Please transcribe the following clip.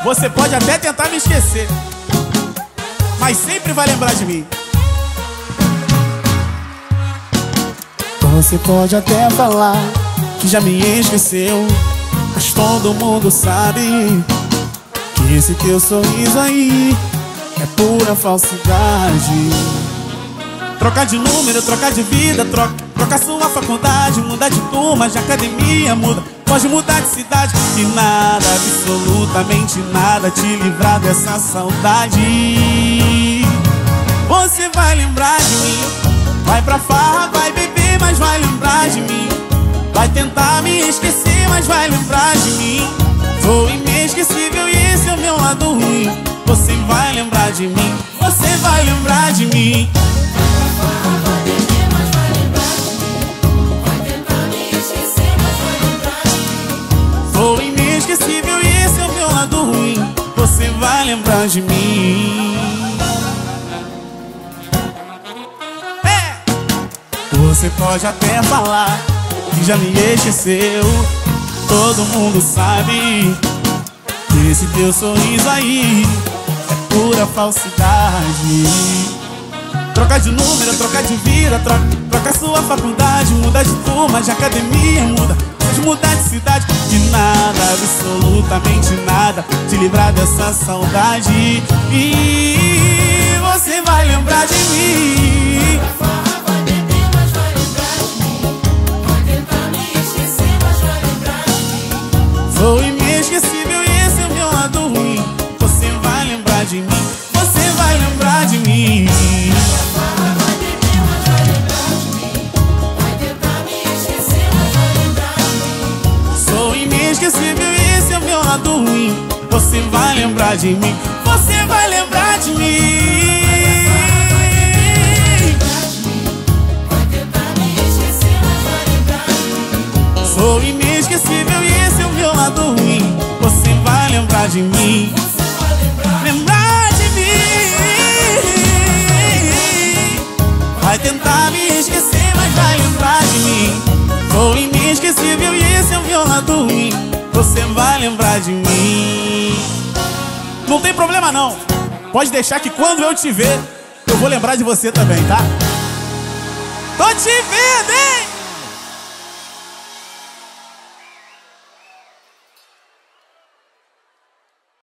Você pode até tentar me esquecer, mas sempre vai lembrar de mim. Você pode até falar que já me esqueceu, mas todo mundo sabe que esse teu sorriso aí é pura falsidade. Trocar de número, trocar de vida, trocar sua faculdade, mudar de turma, de academia, muda. Pode mudar de cidade e nada, absolutamente nada, te livrar dessa saudade. Você vai lembrar de mim, vai pra farra, vai beber, mas vai lembrar de mim. Vai tentar me esquecer, mas vai lembrar de mim. Sou inesquecível e esse é o meu lado ruim. Você vai lembrar de mim, você vai lembrar de mim. Vai beber, mas vai lembrar de mim. Vai tentar me esquecer, mas vai lembrar de mim. Sou inesquecível e esse é o meu lado ruim. Você vai lembrar de mim. Você pode até falar que já me esqueceu, todo mundo sabe que esse teu sorriso aí é pura falsidade. Trocar de número, trocar de vida, trocar sua faculdade, mudar de turma, de academia, muda. Pode mudar de cidade, de nada, absolutamente nada, te livrar dessa saudade. E você vai lembrar de mim. Vai beber, mas vai lembrar de mim. Vai tentar me esquecer, mas vai lembrar de mim. Sou inesquecível e esse é o meu lado ruim. Você vai lembrar de mim, você vai lembrar de mim. Vai beber, mas vai lembrar de mim. Vai tentar me esquecer, mas vai lembrar de mim. Sou inesquecível e esse é o meu lado ruim. Você vai lembrar de mim, você vai lembrar de mim. Vai tentar me esquecer, mas vai lembrar de mim. Sou inesquecível e esse é o meu lado ruim. Você vai lembrar de mim, Você vai lembrar de mim. Vai tentar me esquecer, mas vai lembrar de mim. Sou inesquecível e esse é o meu lado ruim. Você vai lembrar de mim. Não tem problema não, pode deixar que quando eu te ver, eu vou lembrar de você também, tá? Tô te vendo, hein?